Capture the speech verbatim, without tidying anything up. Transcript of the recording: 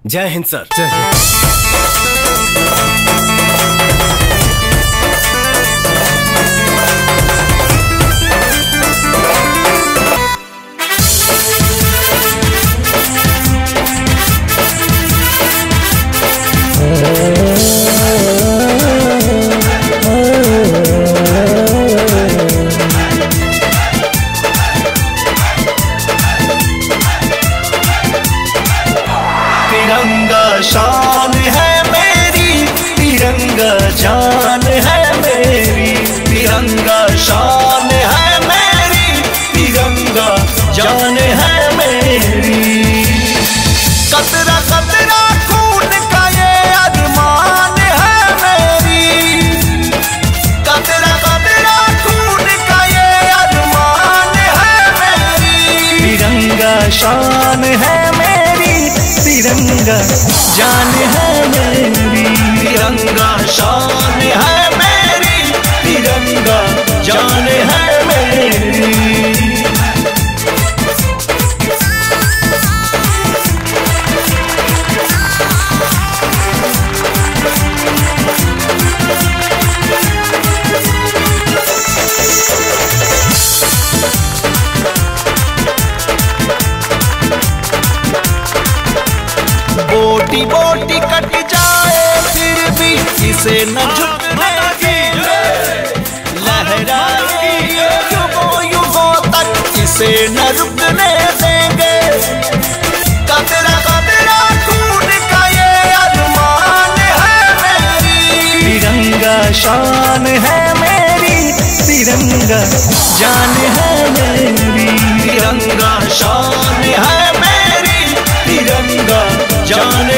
जय हिंद सर। जय हिंद। तिरंगा शान है मेरी, तिरंगा जान है मेरी, तिरंगा शान है मेरी, तिरंगा जान है मेरी। कतरा कतरा खून का ये अरमान है मेरी, कतरा कतरा खून का ये अरमान है मेरी। तिरंगा शान है मेरी, तिरंगा जान है मेरी, तिरंगा शान है मेरी, तिरंगा जान है मेरी। बोटी बोटी कट जाए फिर भी इसे न झुकने देंगे, लहराएगी युगों युगों तक इसे न रुकने देंगे। कतरा कतरा खून का ये अरमान है मेरी, तिरंगा शान है मेरी, तिरंगा जान है मेरी, तिरंगा शान है मेरी, तिरंगा जान